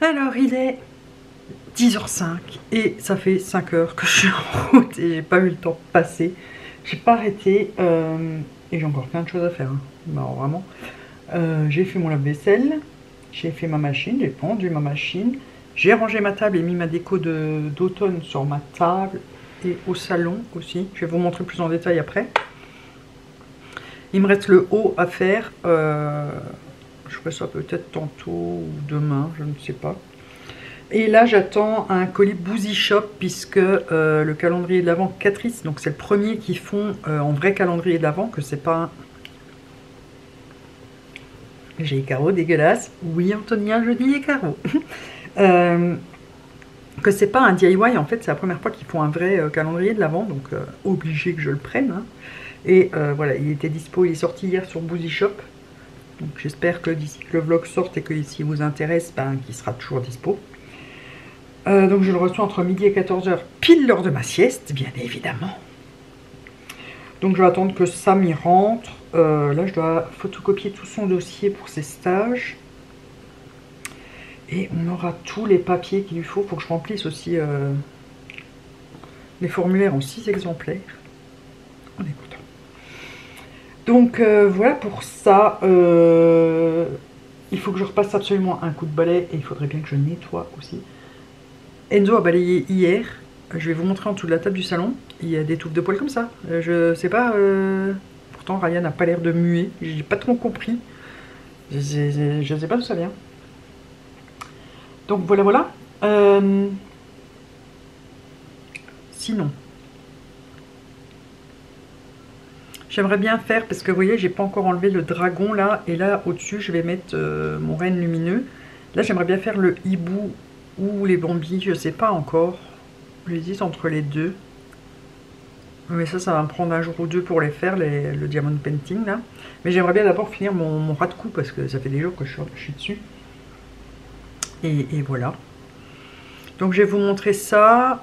Alors il est 10h05 et ça fait 5 heures que je suis en route et j'ai pas eu le temps de passer. J'ai pas arrêté et j'ai encore plein de choses à faire. Hein. Bah, vraiment. J'ai fait mon lave-vaisselle, j'ai fait ma machine, j'ai pendu ma machine, j'ai rangé ma table et mis ma déco d'automne sur ma table et au salon aussi. Je vais vous montrer plus en détail après. Il me reste le haut à faire. Je ferai ça peut-être tantôt ou demain, je ne sais pas. Et là, j'attends un colis Boozy Shop puisque le calendrier de l'Avent Catrice, donc c'est le premier qu'ils font en vrai calendrier de l'Avent, que c'est pas un... J'ai les carreaux dégueulasses. Oui, Antonia, je dis les carreaux. Que c'est pas un DIY, en fait, c'est la première fois qu'ils font un vrai calendrier de l'Avent, donc obligé que je le prenne. Hein. Et voilà, il était dispo, il est sorti hier sur Boozy Shop. Donc j'espère que d'ici que le vlog sorte et que s'il vous intéresse, ben, qu'il sera toujours dispo. Donc je le reçois entre midi et 14h, pile l'heure de ma sieste, bien évidemment. Donc je vais attendre que ça m'y rentre. Là je dois photocopier tout son dossier pour ses stages. Et on aura tous les papiers qu'il lui faut. Il faut que je remplisse aussi les formulaires en 6 exemplaires. On est content. Donc voilà pour ça. Il faut que je repasse absolument un coup de balai et il faudrait bien que je nettoie aussi. Enzo a balayé hier. Je vais vous montrer en dessous de la table du salon. Il y a des touffes de poils comme ça. Je sais pas. Pourtant Ryan n'a pas l'air de muer. J'ai pas trop compris. Je sais pas d'où ça vient. Donc voilà, voilà. Sinon, j'aimerais bien faire, parce que vous voyez, j'ai pas encore enlevé le dragon là, et là au-dessus, je vais mettre mon renne lumineux. Là, j'aimerais bien faire le hibou ou les bambis, je sais pas encore. J'hésite entre les deux. Mais ça va me prendre un jour ou deux pour les faire, le diamond painting là. Mais j'aimerais bien d'abord finir mon ras de cou, parce que ça fait des jours que je suis dessus. Et voilà. Donc je vais vous montrer ça.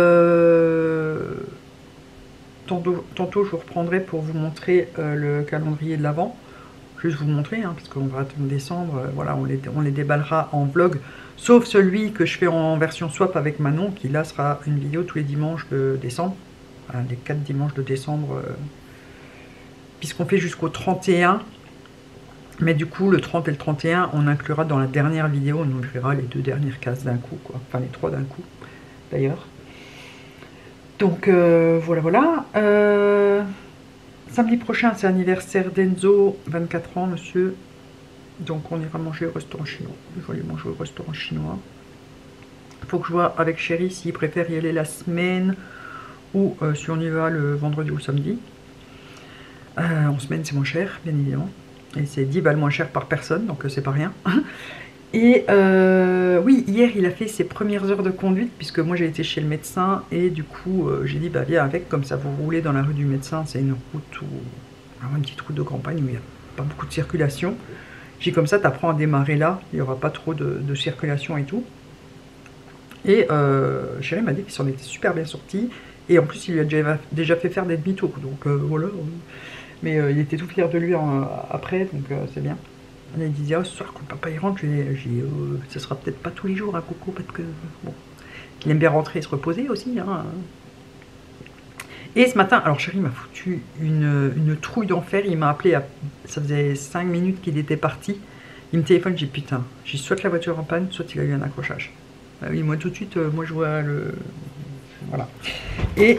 Tantôt je vous reprendrai pour vous montrer le calendrier de l'Avent. Juste vous montrer, hein, parce qu'on va attendre décembre. Voilà, on les déballera en vlog. Sauf celui que je fais en version swap avec Manon, qui là sera une vidéo tous les dimanches de décembre. Enfin, les 4 dimanches de décembre. Puisqu'on fait jusqu'au 31. Mais du coup, le 30 et le 31, on inclura dans la dernière vidéo, on ouvrira les 2 dernières cases d'un coup, quoi. Enfin, les 3 d'un coup, d'ailleurs. Donc, voilà, voilà. Samedi prochain, c'est l'anniversaire d'Enzo, 24 ans, monsieur. Donc, on ira manger au restaurant chinois. Je vais aller manger au restaurant chinois. Il faut que je vois avec Chéri s'il préfère y aller la semaine ou si on y va le vendredi ou samedi. En semaine, c'est moins cher, bien évidemment. Et c'est 10 balles moins cher par personne, donc c'est pas rien. Et oui, hier, il a fait ses premières heures de conduite, puisque moi, j'ai été chez le médecin. Et du coup, j'ai dit, bah viens avec, comme ça, vous roulez dans la rue du médecin. C'est une route, une petite route de campagne où il n'y a pas beaucoup de circulation. J'ai dit, comme ça, tu apprends à démarrer là. Il n'y aura pas trop de circulation et tout. Et Chéri m'a dit qu'il s'en était super bien sorti. Et en plus, il lui a déjà fait faire des demi-tours. Donc voilà. Mais il était tout fier de lui après, donc c'est bien. Il disait, oh, ce soir quand papa y rentre, j'ai dit, ce sera peut-être pas tous les jours, hein, Coco, parce que bon, il aime bien rentrer et se reposer aussi. Hein. Et ce matin, alors Chéri m'a foutu une trouille d'enfer. Il m'a appelé, ça faisait 5 minutes qu'il était parti. Il me téléphone, j'ai dit putain, j'ai soit la voiture en panne, soit il a eu un accrochage. Ah oui, moi tout de suite, moi je vois le. Voilà. Et.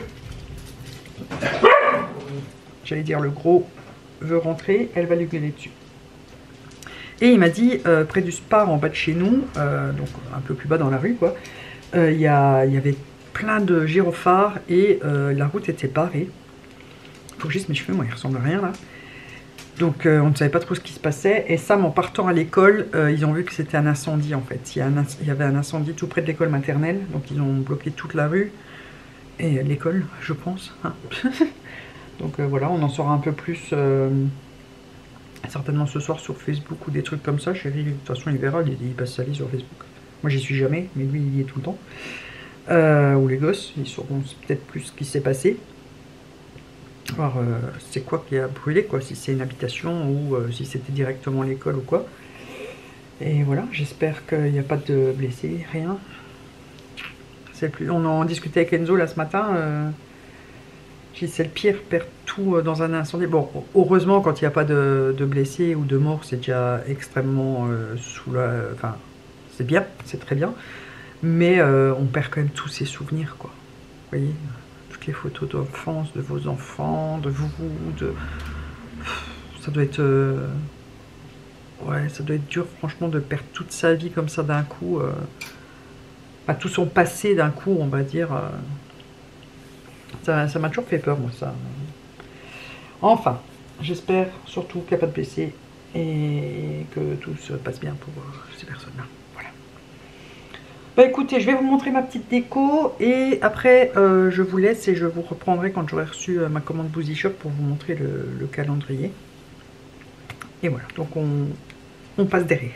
J'allais dire le gros veut rentrer, elle va lui gueuler dessus. Et il m'a dit, près du Spar en bas de chez nous, donc un peu plus bas dans la rue quoi, il y avait plein de gyrophares et la route était barrée. Faut que je dise mes cheveux, moi ils ressemblent à rien là. Donc on ne savait pas trop ce qui se passait. Et Sam, en partant à l'école, ils ont vu que c'était un incendie en fait. Il y avait un incendie tout près de l'école maternelle, donc ils ont bloqué toute la rue. Et l'école, je pense. Hein. Donc voilà, on en saura un peu plus certainement ce soir sur Facebook ou des trucs comme ça. Chéri, de toute façon, il verra, il passe sa vie sur Facebook. Moi, j'y suis jamais, mais lui, il y est tout le temps. Ou les gosses, ils sauront peut-être plus ce qui s'est passé. Alors, c'est quoi qui a brûlé, quoi, si c'est une habitation ou si c'était directement l'école ou quoi. Et voilà, j'espère qu'il n'y a pas de blessés, rien. On en discutait avec Enzo là ce matin. C'est le pire, perdre tout dans un incendie. Bon, heureusement, quand il n'y a pas de blessés ou de morts, c'est déjà extrêmement enfin, c'est bien, c'est très bien. Mais on perd quand même tous ces souvenirs, quoi. Vous voyez, toutes les photos d'enfance, de vos enfants, de vous, ça doit être... ouais, ça doit être dur, franchement, de perdre toute sa vie comme ça d'un coup. Enfin, tout son passé d'un coup, on va dire. Ça m'a toujours fait peur, moi, ça. Enfin, j'espère surtout qu'il n'y a pas de blessés et que tout se passe bien pour ces personnes-là. Voilà. Bah écoutez, je vais vous montrer ma petite déco et après je vous laisse et je vous reprendrai quand j'aurai reçu ma commande Boozy Shop pour vous montrer le calendrier. Et voilà, donc on passe derrière.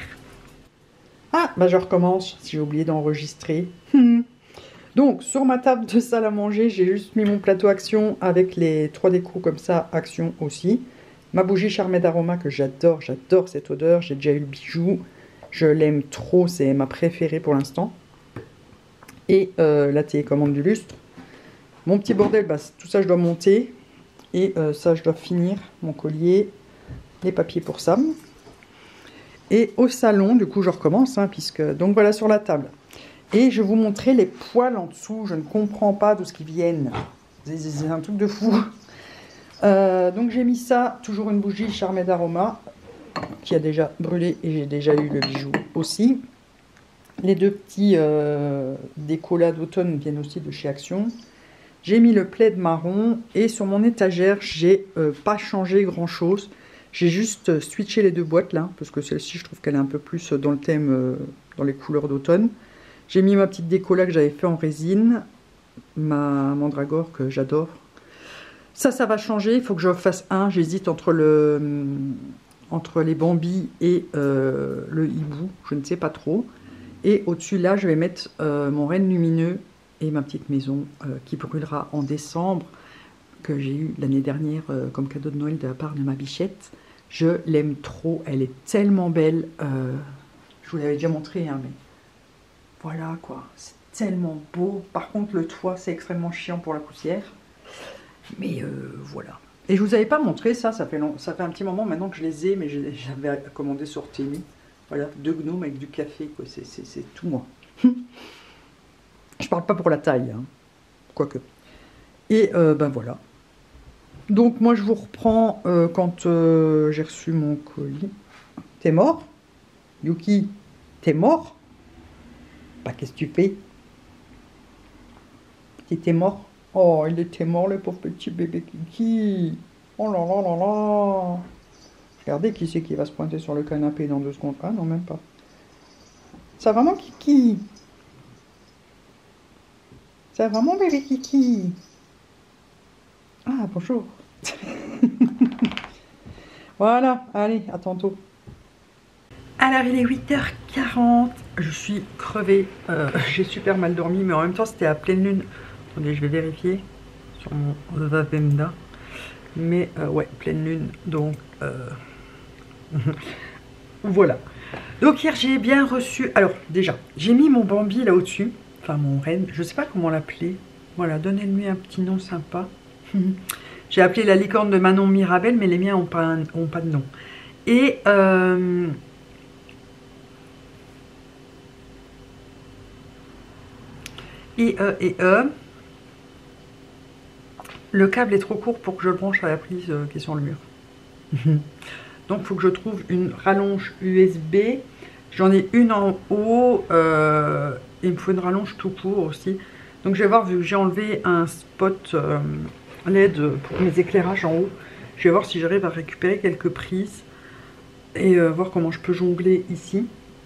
Ah, bah je recommence, si j'ai oublié d'enregistrer. Donc, sur ma table de salle à manger, j'ai juste mis mon plateau Action avec les 3 décos comme ça, Action aussi. Ma bougie Charmet d'Aroma que j'adore cette odeur. J'ai déjà eu le bijou, je l'aime trop, c'est ma préférée pour l'instant. Et la télécommande du lustre. Mon petit bordel, bah, tout ça je dois monter. Et ça je dois finir, mon collier, les papiers pour Sam. Et au salon, du coup je recommence, hein, puisque... Donc voilà sur la table. Et je vais vous montrer les poils en dessous. Je ne comprends pas d'où ce qui viennent. C'est un truc de fou. Donc j'ai mis ça, toujours une bougie Charmet d'Aroma, qui a déjà brûlé et j'ai déjà eu le bijou aussi. Les 2 petits décollats d'automne viennent aussi de chez Action. J'ai mis le plaid marron et sur mon étagère, j'ai pas changé grand chose. J'ai juste switché les 2 boîtes là, parce que celle-ci, je trouve qu'elle est un peu plus dans le thème, dans les couleurs d'automne. J'ai mis ma petite déco là que j'avais fait en résine, ma mandragore que j'adore. Ça va changer, il faut que je fasse un. J'hésite entre les bambis et le hibou, je ne sais pas trop. Et au-dessus là, je vais mettre mon renne lumineux et ma petite maison qui brûlera en décembre, que j'ai eu l'année dernière comme cadeau de Noël de la part de ma bichette. Je l'aime trop, elle est tellement belle. Je vous l'avais déjà montré, hein, mais... Voilà quoi, c'est tellement beau. Par contre, le toit, c'est extrêmement chiant pour la poussière. Mais voilà. Et je vous avais pas montré ça, ça fait un petit moment maintenant que je les ai, mais j'avais commandé sur Temu. Voilà, 2 gnomes avec du café, quoi. C'est tout moi. Je parle pas pour la taille, hein. Quoique. Et ben voilà. Donc moi je vous reprends quand j'ai reçu mon colis. T'es mort? Yuki, t'es mort? Bah, qu'est-ce que tu fais? Il était mort? Oh, il était mort, le pauvre petit bébé Kiki. Oh là là là là. Regardez qui c'est qui va se pointer sur le canapé dans 2 secondes. Ah non, même pas. Ça va, mon Kiki? Ça va, mon bébé Kiki? Ah, bonjour. Voilà, allez, à tantôt. Alors il est 8h40, je suis crevée, j'ai super mal dormi, mais en même temps c'était à pleine lune. Attendez, je vais vérifier sur mon agenda. Mais ouais, pleine lune, donc voilà. Donc hier j'ai bien reçu, alors déjà, j'ai mis mon Bambi là au-dessus, enfin mon renne, je sais pas comment l'appeler. Voilà, donnez-lui un petit nom sympa. J'ai appelé la licorne de Manon Mirabel, mais les miens ont pas de nom. Et le câble est trop court pour que je le branche à la prise qui est sur le mur. Donc il faut que je trouve une rallonge USB. J'en ai une en haut. Il me faut une rallonge tout court aussi. Donc je vais voir, vu que j'ai enlevé un spot LED pour mes éclairages en haut. Je vais voir si j'arrive à récupérer quelques prises. Et voir comment je peux jongler ici.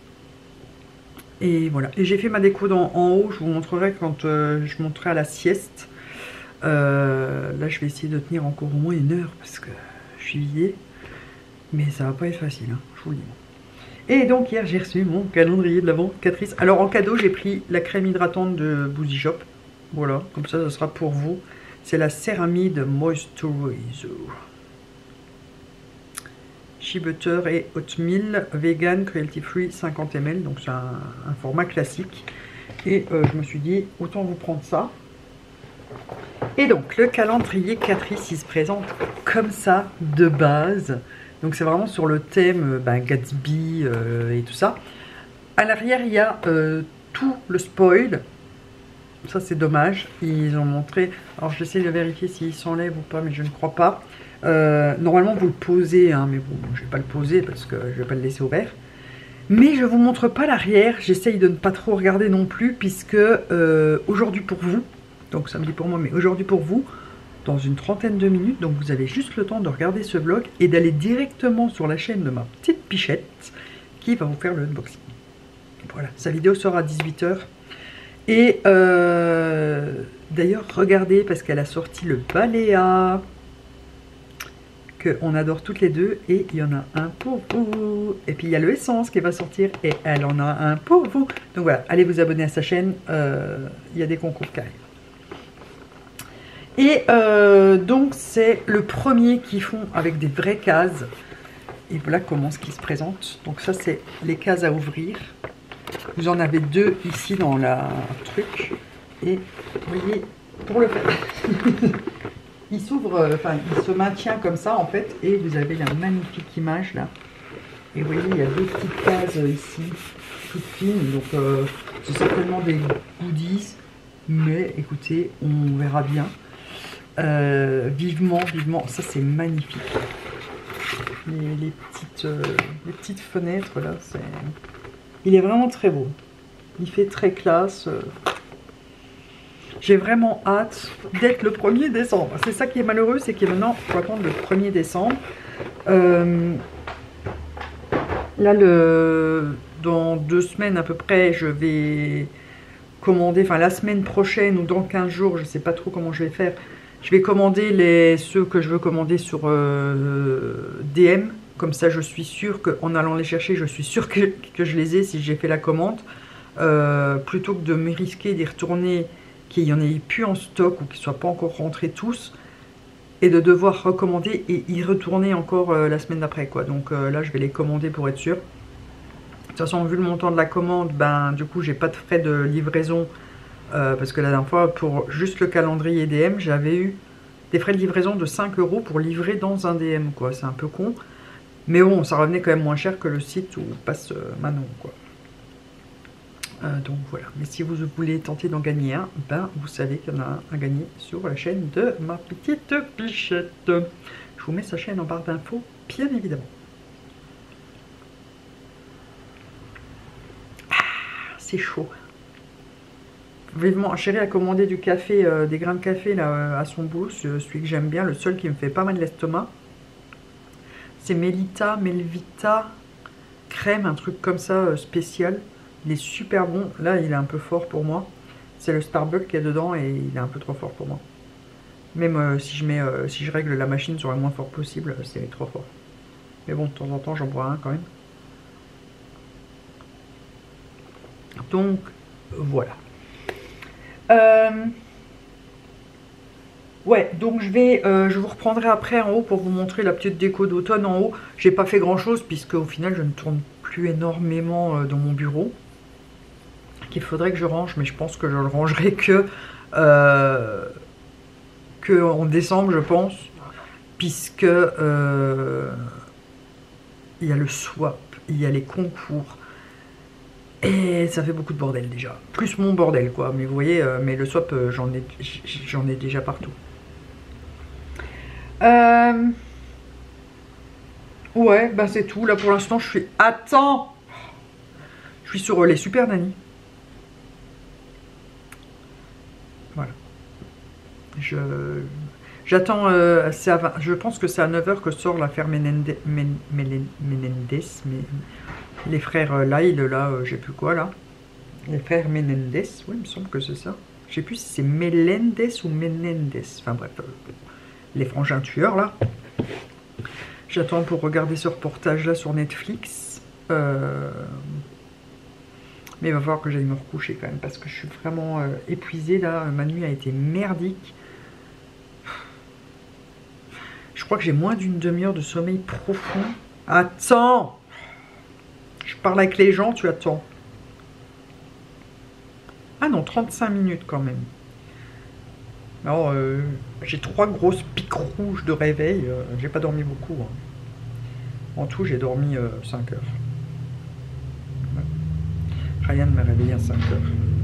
Et voilà. Et j'ai fait ma déco en haut. Je vous montrerai quand je monterai à la sieste. Là je vais essayer de tenir encore au moins 1 heure parce que je suis vidée. Mais ça va pas être facile, hein, je vous le dis. Et donc hier j'ai reçu mon calendrier de l'Avent Catrice. Alors en cadeau j'ai pris la crème hydratante de Boozy Shop. Voilà, comme ça sera pour vous. C'est la Céramide Moisturizer. shea butter et oatmeal vegan cruelty free 50 ml, donc c'est un format classique. Et je me suis dit autant vous prendre ça. Et donc le calendrier Catrice il se présente comme ça de base. Donc c'est vraiment sur le thème Gatsby et tout ça. À l'arrière il y a tout le spoil. Ça c'est dommage. Ils ont montré. Alors j'essaie de vérifier s'il s'enlève ou pas, mais je ne crois pas. Normalement vous le posez, hein, mais bon, je vais pas le poser parce que je vais pas le laisser ouvert. Mais je vous montre pas l'arrière. J'essaye de ne pas trop regarder non plus, puisque aujourd'hui pour vous, donc samedi pour moi, mais aujourd'hui pour vous, dans une trentaine de minutes, donc vous avez juste le temps de regarder ce vlog et d'aller directement sur la chaîne de ma petite Pichette qui va vous faire le unboxing. Voilà, sa vidéo sera à 18 h. Et d'ailleurs, regardez, parce qu'elle a sorti le Balea, qu'on adore toutes les deux, et il y en a un pour vous. Et puis il y a le Essence qui va sortir, et elle en a un pour vous. Donc voilà, allez vous abonner à sa chaîne, il y a des concours qui arrivent. Et donc c'est le premier qu'ils font avec des vraies cases. Et voilà comment ce qui se présente. Donc ça c'est les cases à ouvrir. Vous en avez deux ici dans la truc. Et vous voyez, pour le faire, il s'ouvre, enfin il se maintient comme ça en fait. Et vous avez la magnifique image là. Et vous voyez, il y a deux petites cases ici, toutes fines. Donc c'est certainement des goodies. Mais écoutez, on verra bien. Vivement, vivement, ça c'est magnifique. Les petites fenêtres là, il est vraiment très beau. Il fait très classe. J'ai vraiment hâte d'être le 1er décembre. C'est ça qui est malheureux, c'est que maintenant il faut attendre le 1er décembre. Là, dans 2 semaines à peu près, je vais commander, enfin la semaine prochaine ou dans 15 jours, je ne sais pas trop comment je vais faire. Je vais commander ceux que je veux commander sur DM. Comme ça, je suis sûre qu'en allant les chercher, je suis sûre que je les ai si j'ai fait la commande. Plutôt que de me risquer d'y retourner, qu'il n'y en ait plus en stock ou qu'ils ne soient pas encore rentrés tous. Et de devoir recommander et y retourner encore la semaine d'après, quoi. Donc là, je vais les commander pour être sûre. De toute façon, vu le montant de la commande, du coup, j'ai pas de frais de livraison. Parce que la dernière fois, pour juste le calendrier DM, j'avais eu des frais de livraison de 5 € pour livrer dans un DM, quoi. C'est un peu con. Mais bon, ça revenait quand même moins cher que le site où passe Manon, quoi. Donc voilà. Mais si vous voulez tenter d'en gagner un, vous savez qu'il y en a un à gagner sur la chaîne de ma petite Pichette. Je vous mets sa chaîne en barre d'infos, bien évidemment. Ah, c'est chaud. Vivement, chérie a commandé du café, des grains de café là, à son boulot, celui que j'aime bien, le seul qui me fait pas mal l'estomac. C'est Melvita crème, un truc comme ça spécial. Il est super bon. Là, il est un peu fort pour moi. C'est le Starbucks qui est dedans et il est un peu trop fort pour moi. Même si je règle la machine sur le moins fort possible, c'est trop fort. Mais bon, de temps en temps, j'en bois un quand même. Donc, voilà. Ouais, donc je vous reprendrai après en haut pour vous montrer la petite déco d'automne en haut. J'ai pas fait grand chose puisque au final je ne tourne plus énormément dans mon bureau. Qu'il faudrait que je range, mais je pense que je le rangerai que en décembre, je pense, puisque il y a le swap, il y a les concours. Et ça fait beaucoup de bordel déjà. Plus mon bordel quoi. Mais vous voyez, mais le swap, j'en ai déjà partout. Ouais, c'est tout. Là pour l'instant, je suis... Attends! Je suis sur les Super Nanny. Voilà. J'attends... je pense que c'est à 9 h que sort l'affaire Menendez. Les frères Lyle, là, je sais plus quoi, là. Les frères Menendez, oui, il me semble que c'est ça. Je sais plus si c'est Melendez ou Menendez. Enfin bref, les frangins tueurs, là. J'attends pour regarder ce reportage-là sur Netflix. Mais il va falloir que j'aille me recoucher quand même, parce que je suis vraiment épuisée, là. Ma nuit a été merdique. Je crois que j'ai moins d'une demi-heure de sommeil profond. Attends. Je parle avec les gens, tu attends. Ah non, 35 minutes quand même. Alors, j'ai 3 grosses piques rouges de réveil. J'ai pas dormi beaucoup. Hein. En tout, j'ai dormi 5 heures. Ouais. Ryan m'a réveillé à 5 heures.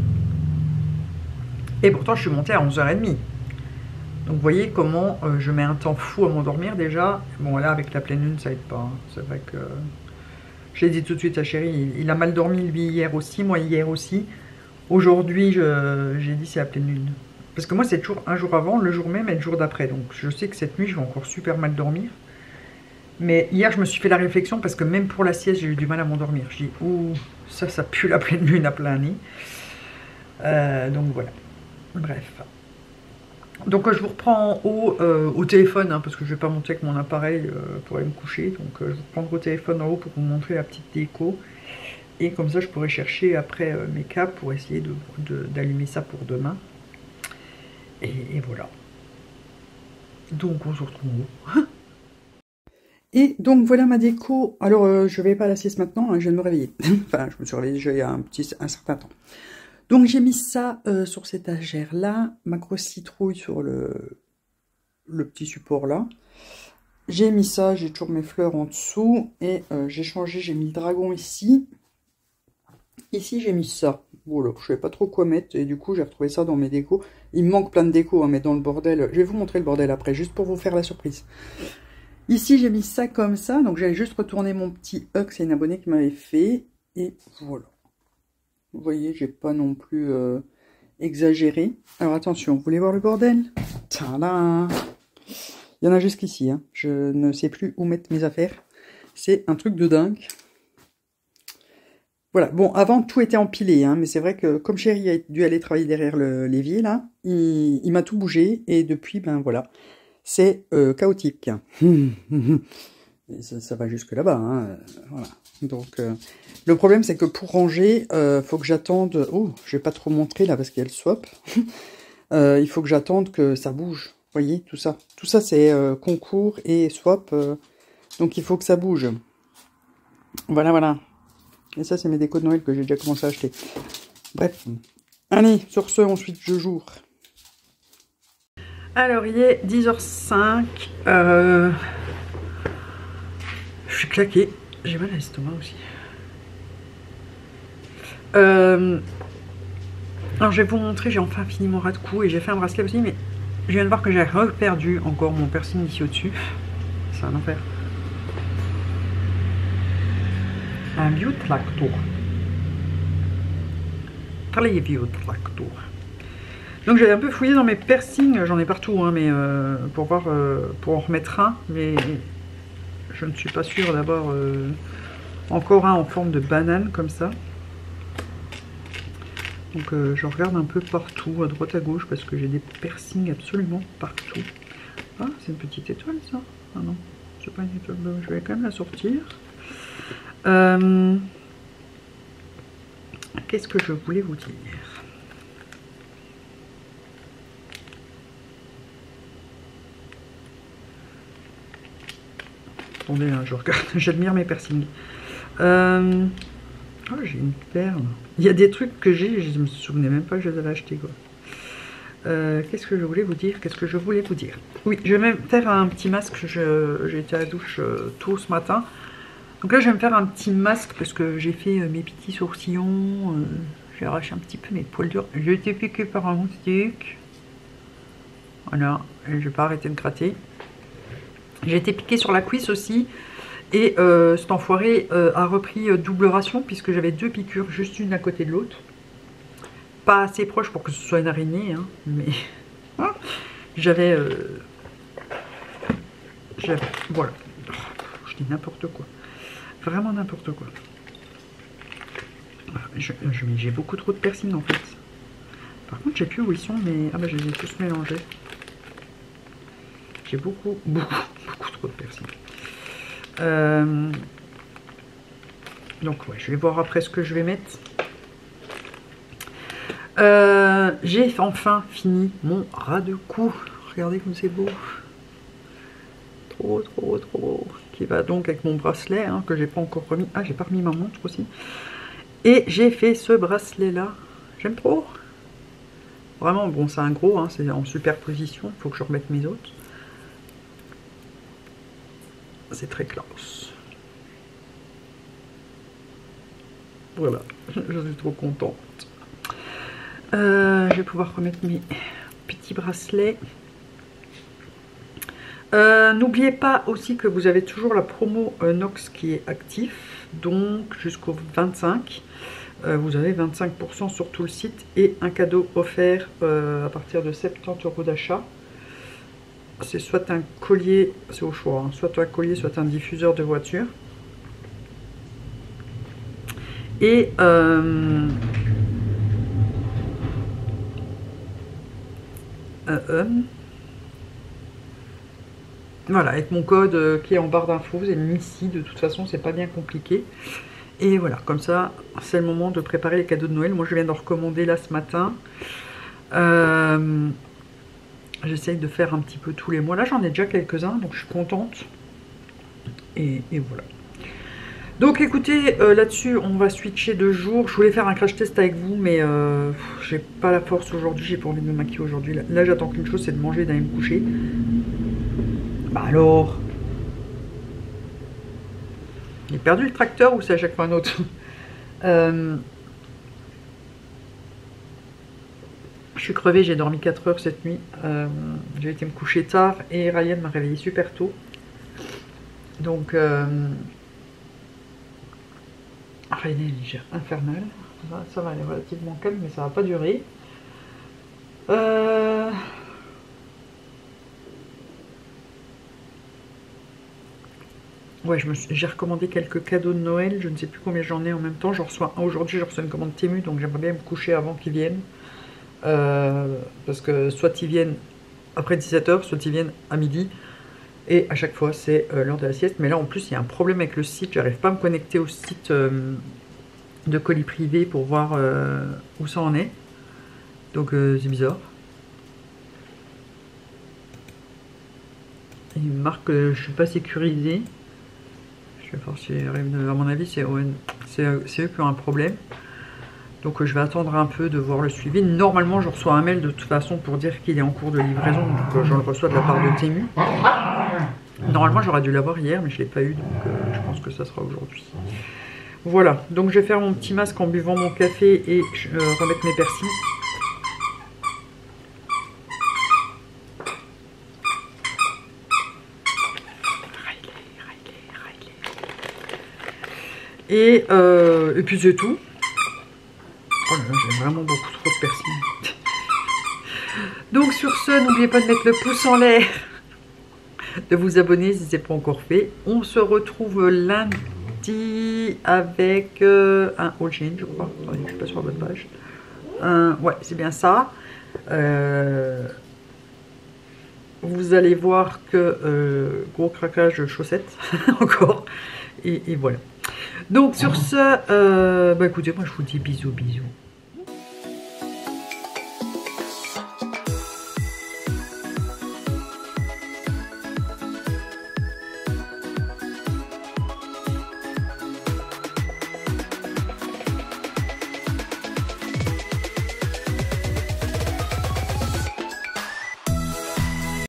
Et pourtant, je suis montée à 11h30. Donc, vous voyez comment je mets un temps fou à m'endormir déjà. Bon, là, avec la pleine lune, ça aide pas. Hein. C'est vrai que... Je l'ai dit tout de suite à Chéri, il a mal dormi, lui, hier aussi, moi, hier aussi. Aujourd'hui, j'ai dit c'est la pleine lune. Parce que moi, c'est toujours un jour avant, le jour même et le jour d'après. Donc, je sais que cette nuit, je vais encore super mal dormir. Mais hier, je me suis fait la réflexion parce que même pour la sieste, j'ai eu du mal à m'endormir. Je dis, ouh, ça pue la pleine lune à plein nez. Donc, voilà. Bref. Donc, je vous reprends en haut au téléphone, hein, parce que je ne vais pas monter avec mon appareil pour aller me coucher. Donc, je vais vous prendre au téléphone en haut pour vous montrer la petite déco. Et comme ça, je pourrais chercher après mes câbles pour essayer d'allumer ça pour demain. Et voilà. Donc, on se retrouve en haut. Et donc, voilà ma déco. Alors, je vais pas à la sieste maintenant, hein, je viens de me réveiller. Enfin, je me suis réveillée déjà il y a un certain temps. Donc, j'ai mis ça sur cette étagère-là. Ma grosse citrouille sur le petit support-là. J'ai mis ça, j'ai toujours mes fleurs en dessous. Et j'ai changé, j'ai mis le dragon ici. Ici, j'ai mis ça. Voilà, je ne savais pas trop quoi mettre. Et du coup, j'ai retrouvé ça dans mes décos. Il me manque plein de décos, hein, mais dans le bordel... Je vais vous montrer le bordel après, juste pour vous faire la surprise. Ici, j'ai mis ça comme ça. Donc, j'avais juste retourné mon petit hug. C'est une abonnée qui m'avait fait. Et voilà. Vous voyez, j'ai pas non plus exagéré. Alors, attention, vous voulez voir le bordel? Tadam! Il y en a jusqu'ici. Hein. Je ne sais plus où mettre mes affaires. C'est un truc de dingue. Voilà, bon, avant, tout était empilé, hein, mais c'est vrai que comme Chéri a dû aller travailler derrière l'évier, là, il m'a tout bougé, et depuis, ben voilà, c'est chaotique. Et ça va jusque là-bas, hein, voilà. Donc, le problème, c'est que pour ranger, faut que j'attende... Oh, je vais pas trop montrer, là, parce qu'il y a le swap. Il faut que j'attende que ça bouge, vous voyez, tout ça. Tout ça, c'est concours et swap, donc il faut que ça bouge. Voilà, voilà. Et ça, c'est mes décos de Noël que j'ai déjà commencé à acheter. Bref. Allez, sur ce, ensuite, je joue. Alors, il est 10h05. Je suis claquée. J'ai mal à l'estomac aussi. Alors, je vais vous montrer. J'ai enfin fini mon ras de cou et j'ai fait un bracelet aussi. Mais je viens de voir que j'ai reperdu encore mon piercing ici au-dessus. C'est un enfer. Un vieux tracteur. Très vieux tracteur. Donc j'avais un peu fouillé dans mes piercings, j'en ai partout, hein, mais pour voir, pour en remettre un, mais je ne suis pas sûre d'avoir encore un en forme de banane comme ça. Donc je regarde un peu partout, à droite à gauche, parce que j'ai des piercings absolument partout. Ah, c'est une petite étoile ça? Ah non, c'est pas une étoile, je vais quand même la sortir. Qu'est-ce que je voulais vous dire? Attendez, hein, je regarde, j'admire mes piercings. Oh, j'ai une perle. Il y a des trucs que j'ai, je me souvenais même pas que je les avais achetés, quoi. Qu'est-ce que je voulais vous dire? Oui, je vais même faire un petit masque. J'ai été à la douche tôt ce matin. Donc là, je vais me faire un petit masque parce que j'ai fait mes petits sourcillons. J'ai arraché un petit peu mes poils durs. J'ai été piquée par un moustique. Voilà, je vais pas arrêter de gratter. J'ai été piquée sur la cuisse aussi. Et cet enfoiré a repris double ration puisque j'avais 2 piqûres, juste une à côté de l'autre. Pas assez proche pour que ce soit une araignée, hein, mais j'avais... voilà. Je dis n'importe quoi. Vraiment n'importe quoi. J'ai beaucoup trop de piercings en fait. Par contre, je sais plus où ils sont, mais... Ah bah je les ai tous mélangés. J'ai beaucoup trop de piercings. Donc ouais, je vais voir après ce que je vais mettre. J'ai enfin fini mon ras de cou. Regardez comme c'est beau. Trop beau. qui va donc avec mon bracelet, hein, que j'ai pas encore remis. Ah, j'ai pas remis ma montre aussi. Et j'ai fait ce bracelet là. J'aime trop. Vraiment, bon, c'est un gros, hein, c'est en superposition. Il faut que je remette mes autres. C'est très classe. Voilà, je suis trop contente. Je vais pouvoir remettre mes petits bracelets. N'oubliez pas aussi que vous avez toujours la promo Nox qui est actif. Donc jusqu'au 25, vous avez 25% sur tout le site et un cadeau offert à partir de 70 € d'achat. C'est soit un collier, c'est au choix, hein, soit un collier, soit un diffuseur de voiture. Et voilà, avec mon code qui est en barre d'infos, vous avez mis ici, de toute façon c'est pas bien compliqué. Et voilà, comme ça, c'est le moment de préparer les cadeaux de Noël. Moi je viens d'en recommander là ce matin. J'essaye de faire un petit peu tous les mois. Là j'en ai déjà quelques-uns, donc je suis contente. Et voilà. Donc écoutez, là-dessus on va switcher de jour. Je voulais faire un crash test avec vous, mais j'ai pas la force aujourd'hui, j'ai pas envie de me maquiller aujourd'hui. Là j'attends qu'une chose, c'est de manger et d'aller me coucher. Bah alors, j'ai perdu le tracteur ou c'est à chaque fois un autre? Je suis crevée, j'ai dormi 4 heures cette nuit. J'ai été me coucher tard et Ryan m'a réveillé super tôt. Donc, Ryan est légère, infernal. Ça va aller relativement calme, mais ça va pas durer. Ouais, j'ai recommandé quelques cadeaux de Noël. Je ne sais plus combien j'en ai en même temps. J'en reçois un aujourd'hui, je reçois une commande Temu, donc j'aimerais bien me coucher avant qu'ils viennent. Parce que soit ils viennent après 17 h, soit ils viennent à midi. Et à chaque fois, c'est l'heure de la sieste. Mais là, en plus, il y a un problème avec le site. J'arrive pas à me connecter au site de colis privé pour voir où ça en est. Donc, c'est bizarre. Il me marque que je suis pas sécurisé. Je vais voir si à mon avis, c'est eux qui ont un problème. Donc je vais attendre un peu de voir le suivi. Normalement, je reçois un mail de toute façon pour dire qu'il est en cours de livraison. Donc je le reçois de la part de Temu. Normalement, j'aurais dû l'avoir hier, mais je ne l'ai pas eu. Donc je pense que ça sera aujourd'hui. Voilà. Donc je vais faire mon petit masque en buvant mon café et remettre mes persils. Et puis c'est tout. Oh là là, j'ai vraiment beaucoup trop de persil. Donc sur ce, n'oubliez pas de mettre le pouce en l'air, de vous abonner si ce n'est pas encore fait. On se retrouve lundi avec un haul change, je crois. Attendez, je ne suis pas sur la bonne page. Ouais, c'est bien ça. Vous allez voir que gros craquage de chaussettes encore. Et voilà. Donc sur ce, bah écoutez, moi je vous dis bisous, bisous.